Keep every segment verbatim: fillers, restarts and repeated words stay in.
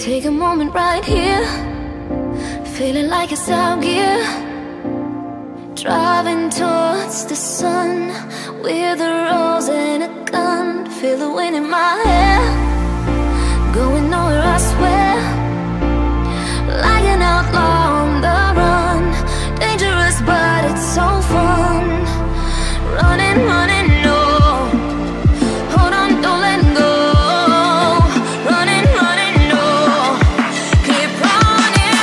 Take a moment right here, feeling like it's out gear. Driving towards the sun with a rose and a gun. Feel the wind in my hair, going nowhere I swear. Like an outlaw on the run, dangerous but it's so fun. Running, running, no, hold on, don't let go. Running, running, no, keep running.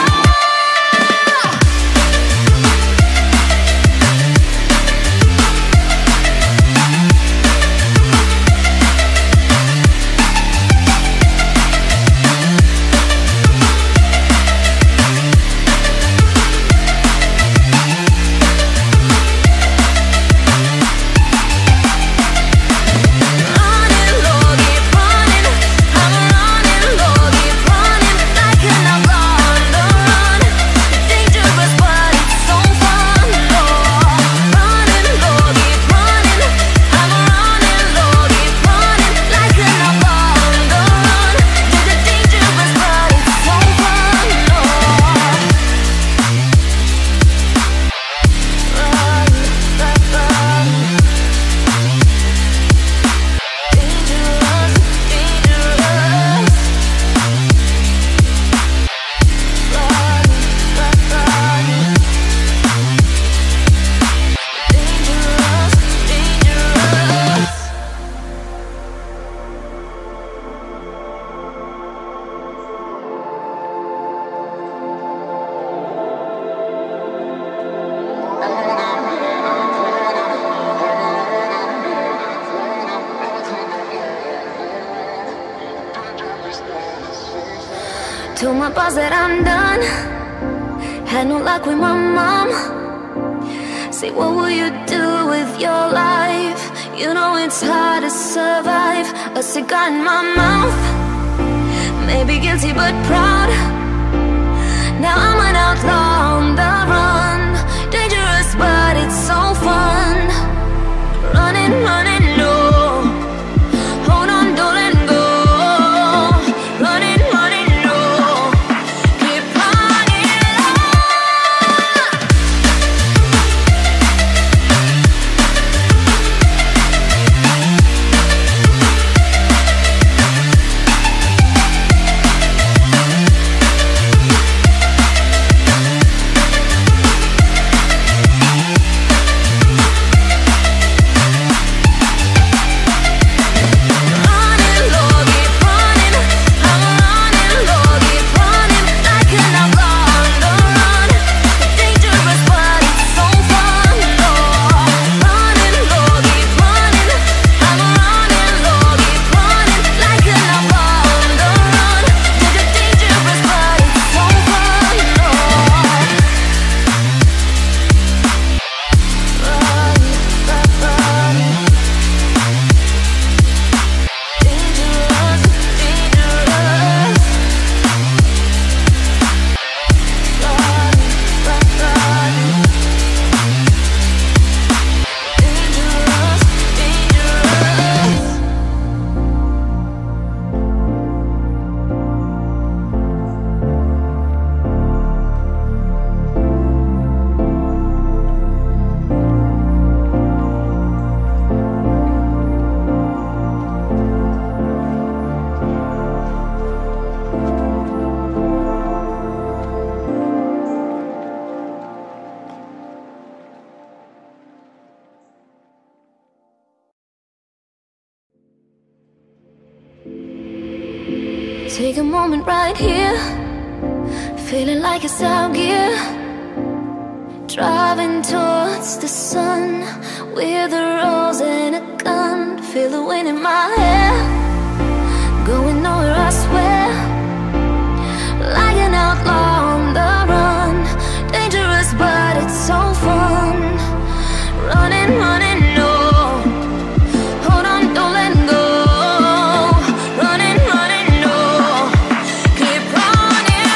Told my boss that I'm done. Had no luck with my mom. Say, what will you do with your life? You know it's hard to survive. A cigar in my mouth, maybe guilty but proud. Now I'm an outlaw on the run, dangerous but it's so fun. Running, running, no, hold on, don't let go. Running, running, no, keep running. Take a moment right here, feeling like it's out gear. Driving towards the sun with a rose and a gun. Feel the wind in my hair, going nowhere I swear. Like an outlaw on the run, dangerous but it's so fun. Running, running, no, hold on, don't let go. Running, running, no, keep running.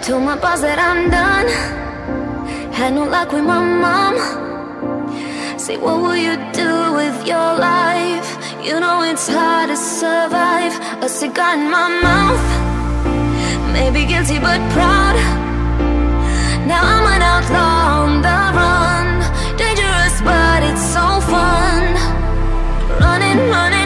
Told my boss that I'm done. Had no luck with my mom. Say, what will you do with your life? You know it's hard to survive. A cigar in my mouth, maybe guilty but proud. Now I'm an outlaw on the run. Dangerous but it's so fun. Running, running